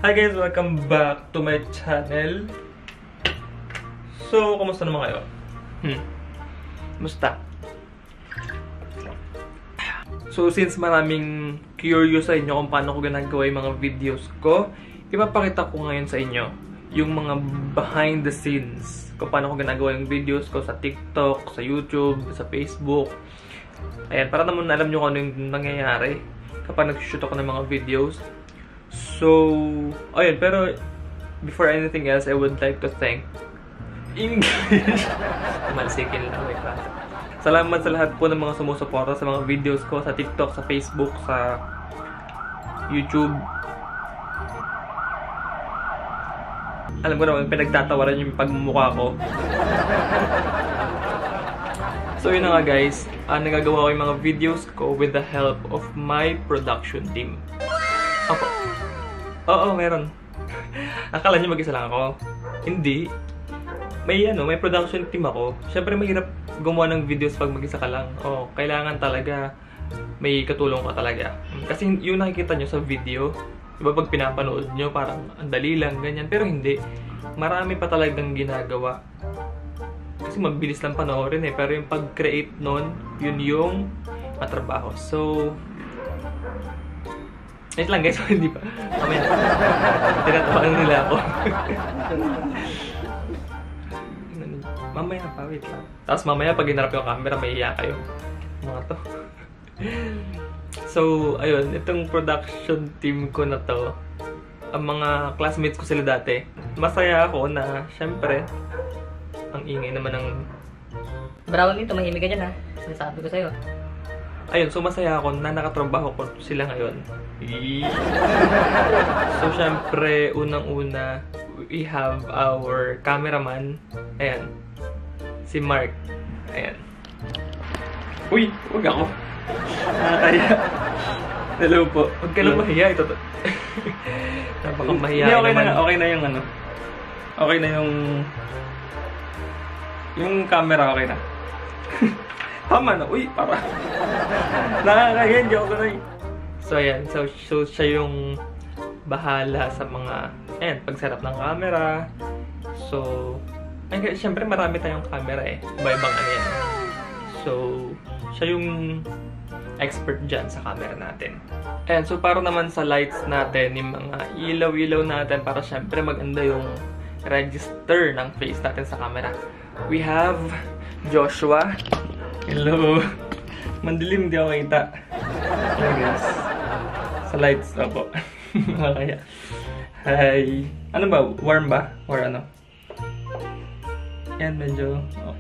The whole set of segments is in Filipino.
Hi guys! Welcome back to my channel. So, kamusta naman kayo? Kamusta? So, since maraming curious sa inyo kung paano ko ginagawa yung mga videos ko, ipapakita ko ngayon sa inyo yung mga behind the scenes kung paano ko ginagawa yung videos ko sa TikTok, sa YouTube, sa Facebook. Ayan, para naman alam nyo kung ano yung nangyayari kapag nag-shoot ako ng mga videos. So, ayun, pero before anything else, I would like to thank English. Malsikin lang, wait lang. Salamat sa lahat po ng mga sumusuporta sa mga videos ko sa TikTok, sa Facebook, sa YouTube. Alam ko naman, pinagtatawaran yung pagmumukha ko. So yun na nga guys, nagagawa ko yung mga videos ko with the help of my production team. Opo. Oo, meron. Akala nyo mag-isa lang ako. Hindi. May production team ako. Siyempre mahirap gumawa ng videos pag mag-isa ka lang. Kailangan talaga may katulong ka talaga. Kasi yung nakikita nyo sa video, diba pag pinapanood nyo parang ang dali lang, ganyan. Pero hindi. Marami pa talagang ginagawa. Kasi mabilis lang panoorin eh. Pero yung pag-create nun, yun yung matrabaho. So, wait lang guys, hindi pa. Mamaya. Tinatawagan nila ako. Mamaya pa, wait lang. Tapos mamaya pag hinarap yung camera, may iya kayo. Mga to. So, ayun. Itong production team ko na to, ang mga classmates ko sila dati, masaya ako na, syempre, ang ingay naman ng... Brownie, tumahimik ka dyan ha. Sinasabi ko sa'yo. Ayun, so masaya ako na nakatrabaho ko sila ngayon. So, syempre, unang-una, we have our cameraman. Ayan. Si Mark. Ayan. Uy! Huwag ako. Nakakaya. Hello po. Huwag ka lang mahiya. Ito to. Napakamahiya. Hindi, okay na yung ano. Okay na yung camera, okay na. Tama na. Uy, para. Nakakayan. Joke na rin. So, ayan. So, siya yung bahala sa mga, ayan, pag-setup ng camera. So, ay, syempre marami tayong camera eh. Iba-ibang ano yan. So, siya yung expert dyan sa camera natin. Ayan, so para naman sa lights natin, yung mga ilaw-ilaw natin para syempre maganda yung register ng face natin sa camera. We have Joshua. Hello. Mandilim, di ako kita. Hello guys. Sa lights na po. Kaya. Hi. Ano ba? Warm ba? Or ano? Yan, medyo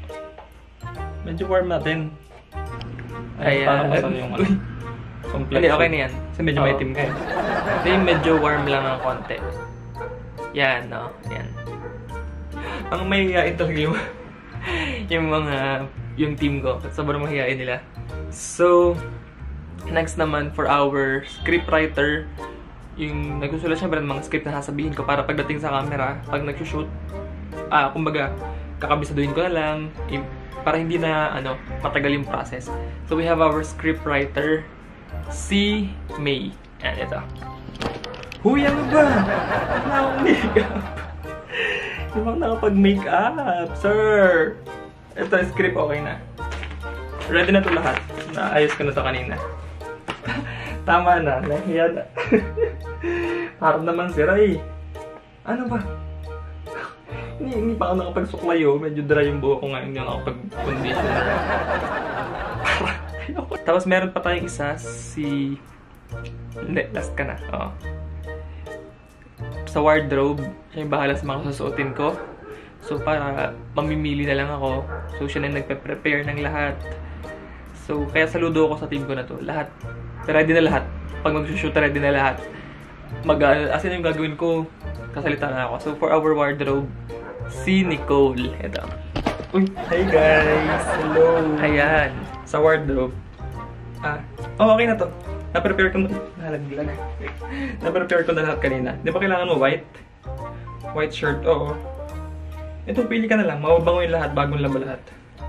warm natin. Ay, parang masal yung ano. Hindi, okay na yan. Kasi medyo may team kayo. Hindi, medyo warm lang ng konti. Yan, no? Yan. Ang mahihain talaga yung team ko. Sobrang mahihain nila. So, next naman for our scriptwriter, yung nagsusulat syempre ng mga script na sasabihin ko para pagdating sa camera, pag nag-shoot, kumbaga, kakabisaduhin ko na lang, para hindi na, matagal yung process. So, we have our scriptwriter, si May. Ayan, ito. Huy, ano ba? Nakapag-makeup. Hindi ba nakapag-makeup, sir? Ito, script okay na. Ready na ito lahat. Naayos ko na ito kanina. Tama na, nahiya na. Harap naman si Ray. Ano ba? Hindi pa ako nakapagsuklayo. Medyo dry yung buho ko ngayon. Hindi ako nakapag-conditioner. Tapos meron pa tayong isa, si... Hindi, last ka na. Sa wardrobe, siya yung bahala sa mga susuotin ko. So, para mamimili na lang ako. So, siya na nagpe-prepare ng lahat. So, kaya saludo ako sa team ko na to. Lahat. Ready na lahat. Pag mag-shoot, ready na lahat. As in yung gagawin ko, kasalita na ako. So, for our wardrobe, si Nicole. Ito. Uy, hi guys! Hello! Ayan. Sa wardrobe. Okay na to. Na-prepare ko na. Nalaglag. Na-prepare ko na lahat kanina. Di ba kailangan mo white? White shirt, oo. Ito, pili ka na lang. Mababango yung lahat. Bagong laba lahat.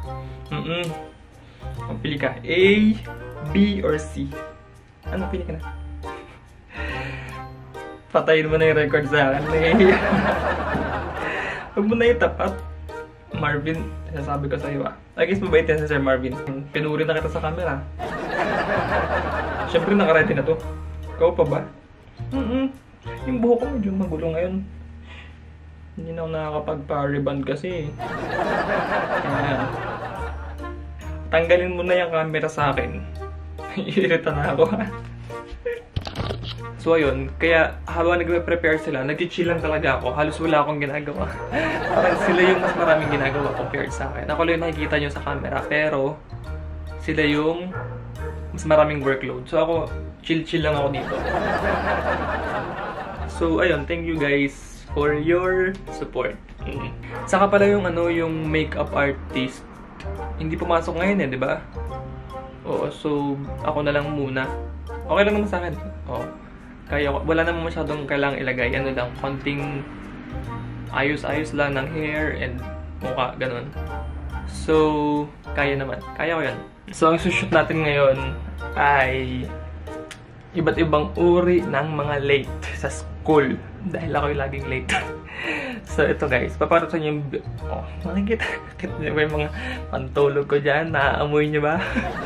Pili ka. A, B, or C. Ano, pili ka na. Patayin mo na yung record sa akin. Nahihiya. Huwag mo na itapat. Marvin, sinasabi ko sa'yo ah. I guess mabait yan si Sir Marvin. Pinuri na kita sa camera. Siyempre nakaready na to. Ikaw pa ba? Yung buhok ko medyo magulo ngayon. Hindi na ako nakakapagpa-reband kasi. Ayan. Tanggalin mo na yung camera sa akin. Irita na ako. So ayun, kaya habang nagpe-prepare sila, nag-chill lang talaga ako. Halos wala akong ginagawa. Parang sila yung mas maraming ginagawa compared sa akin. Ako lang yung nakikita nyo sa camera, pero sila yung mas maraming workload. So ako, chill-chill lang ako dito. So ayun, thank you guys for your support. Saka pala yung yung makeup artist, hindi pumasok ngayon di ba? Oo, so ako na lang muna. Okay lang naman sa akin. Oo. Kaya wala naman masyadong kailangang ilagay. Ano lang, konting ayos-ayos lang ng hair and mukha, ganun. So, kaya naman. Kaya ko yan. So, ang sushoot natin ngayon ay iba't ibang uri ng mga late sa school. Dahil ako yung laging late. So, ito guys. Paparot sa inyo yung... Oh, makikita. Nakita niyo ba yung mga pantulog ko dyan? Naaamoy niyo ba?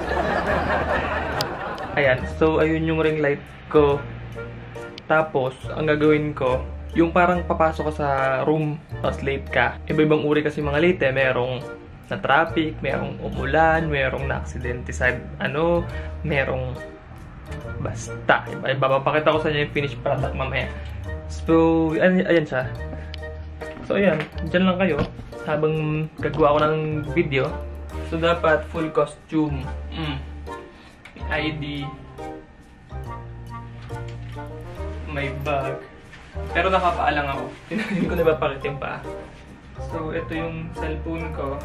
Ayan. So, ayun yung ring light ko. Tapos, ang gagawin ko, yung parang papasok ka sa room, tapos late ka. Iba-ibang uri kasi mga late Merong na traffic, merong umulan, merong na-aksidente sa merong basta. Papakita ko sa inyo yung finished product mamaya. So, ayan siya. So, ayan. Diyan lang kayo habang gagawa ko ng video. So, dapat full costume. ID. May bag. Pero nakapaalang ako. Hindi ko napapakit yung paa. So, ito yung cellphone ko.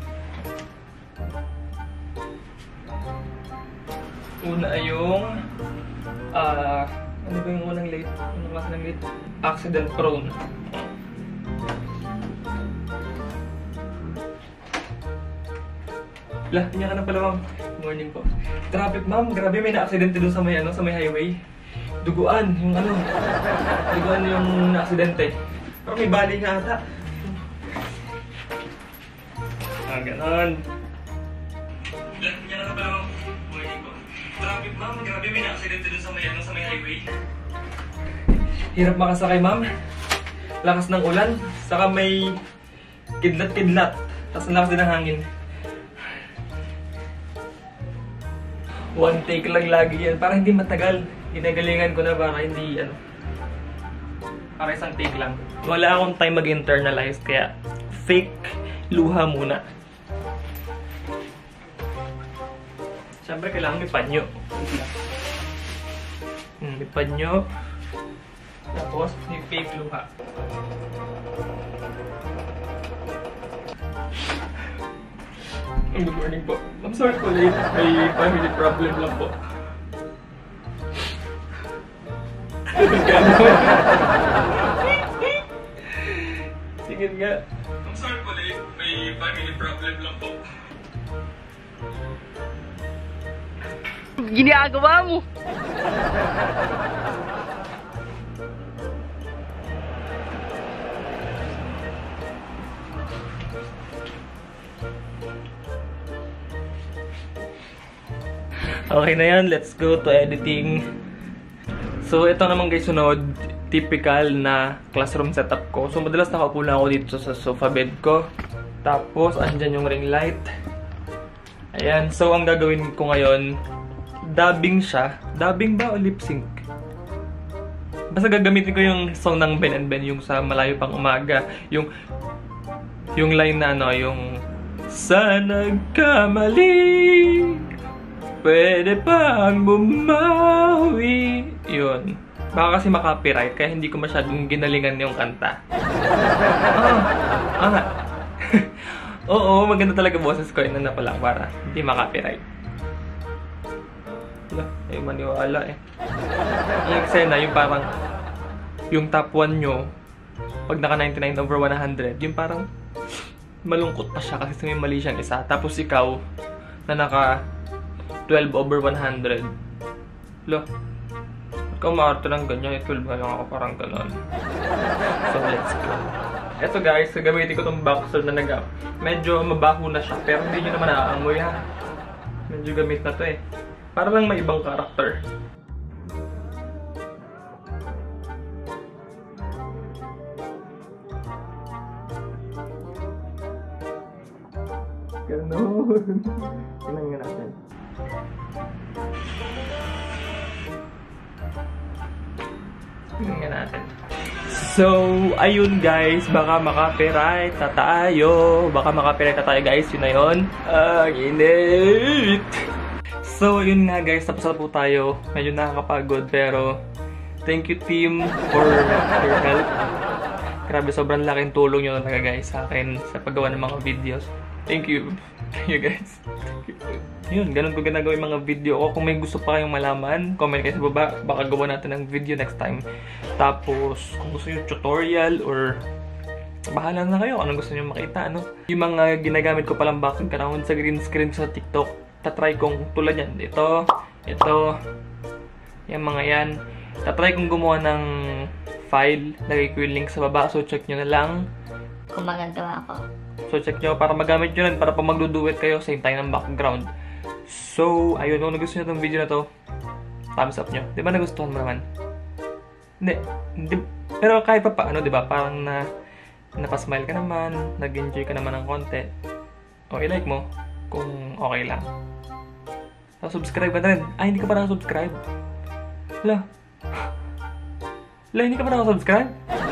Una ay yung... ano ba yung unang late? Anong klase ng late? Accident prone. Lah, niya ka na pala, ma'am. Morning po. Traffic, ma'am. Grabe, may na-aksidente doon sa may, sa may highway. Duguan, yung duguan yung na-aksidente. Pero may bali nga ata. Ganon. Yan na pala, ma'am. Morning po. Traffic, ma'am. Grabe, may na-aksidente doon sa may highway. Hirap makasakay, ma'am. Lakas ng ulan. Saka may kidlat-kidlat. Tapos ang lakas din ng hangin. One take lang lagi yan. Para hindi matagal. Ginagalingan ko na para hindi, para isang take lang. Wala akong time mag-internalize, kaya fake luha muna. Siyempre, kailangan may panyo. May panyo. Tapos, may fake luha. Good morning po. I'm sorry po late. May family problem lang po. Sige nga. I'm sorry po late. May family problem lang po. Ginagawa mo! Okay na yan, let's go to editing. So, ito naman guys, sunod, typical na classroom setup ko. So, madalas nakaupo lang ako dito sa sofa bed ko. Tapos, andyan yung ring light. Ayan, so ang gagawin ko ngayon, dubbing siya. Dubbing ba o lip sync? Basta gagamitin ko yung song ng Ben and Ben, yung sa Malayo Pang Umaga. Yung line na yung sa nagkamali, pwede pang bumawi. Yun. Baka kasi makapiright, kaya hindi ko masyadong ginalingan yung kanta. Nga. Oo, maganda talaga boses ko. Ina na pala para hindi makapiright. Wala, maniwala Ang eksena, yung parang yung top 1 nyo, pag naka 99/100, yung parang malungkot pa siya kasi may mali siyang isa. Tapos ikaw, na naka 12/100. Lo, Ikaw maarte ng ganyan, 12 nga lang ako parang ganon. So, let's go. Eto guys, gagamitin ko tong boxer na medyo mabaho na siya, pero hindi nyo naman naaamoy ha. Medyo gamit na to eh. Para lang may ibang karakter. Ganon. Tingnan nga natin. Tingnan nga natin. So, ayun guys, baka maka-copyright na tayo. Baka maka-copyright na tayo guys, yun na yun. Ang init! So, yun nga guys, tapos na po tayo. Medyo nakakapagod, pero thank you team for your help. Grabe, sobrang laking tulong nyo talaga guys sa akin sa paggawa ng mga videos. Thank you. Thank you guys. Thank you. Yun, ganun ko ginagawa yung mga video ko. Kung may gusto pa kayong malaman, comment kayo sa baba. Baka gawa natin ng video next time. Tapos, kung gusto nyo tutorial or bahala na kayo. Anong gusto nyo makita, ano? Yung mga ginagamit ko palang background sa green screen sa TikTok, tatry kong tulad yan. Ito, yung mga yan. Tatry kong gumawa ng file. Lagay ko yung link sa baba. So, check nyo na lang. Kung magagawa ako. So, check nyo para magamit nyo lang. Para pag magduduet kayo, same time ng background. So, ayun. Kung nagustuhan nyo itong video na to, thumbs up nyo. Di ba nagustuhan mo naman? Hindi. Pero kahit pa paano, di ba? Parang napasmile ka naman, nag-enjoy ka naman ng konti. O, i-like mo kung okay lang. So, subscribe ka na rin. Ay, hindi ka pa nakasubscribe. Hala, hindi ka pa nakasubscribe?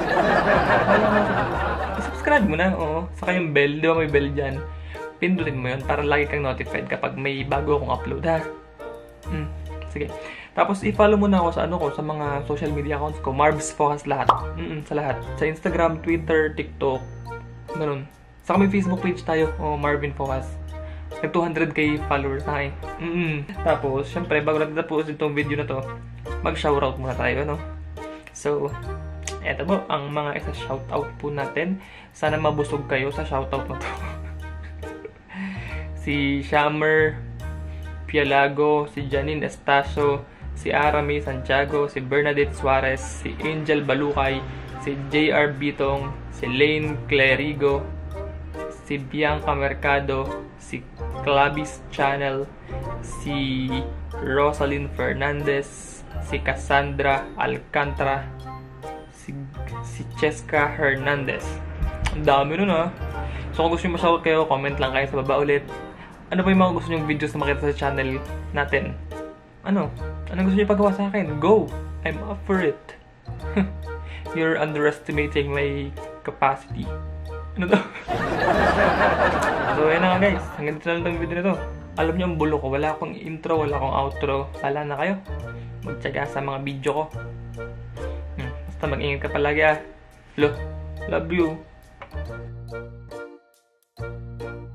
Subscribe mo na, oo. Saka yung bell, di ba may bell dyan? Pindutin mo yun para lagi kang notified kapag may bago akong upload, ha? Sige. Tapos, i-follow mo na ako sa sa mga social media accounts ko. Marbs Focus lahat. Sa lahat. Sa Instagram, Twitter, TikTok. Ganun. Saka may Facebook page tayo. Marvin Focus. Nag 200k followers na eh. Tapos, syempre, bago natin tapos itong video na to, mag-shoutout muna tayo, no? So, eto po, ang mga isa-shoutout po natin. Sana mabusog kayo sa shoutout na to. Si Shamer Pialago, si Janine Estacio, si Arami Santiago, si Bernadette Suarez, si Angel Balukay, si JR Bitong, si Lane Clerigo, si Bianca Mercado, si Clavis Channel, si Rosalyn Fernandez, si Cassandra Alcantara, si Cheska Hernandez. Ang dami nun ha. So kung gusto nyo ma-shoutout kayo, comment lang kayo sa baba ulit. Ano ba yung mga gusto nyong videos na makita sa channel natin? Anong gusto nyo ipagawa sa akin? Go! I'm up for it. You're underestimating my capacity. Ano to? So, yan na nga guys. Hanggang dito na lang itong video na to. Alam nyo ang bulo ko. Wala akong intro, wala akong outro. Wala na kayo. Magtyaga sa mga video ko. Basta mag-ingat ka palagi ah. Love you.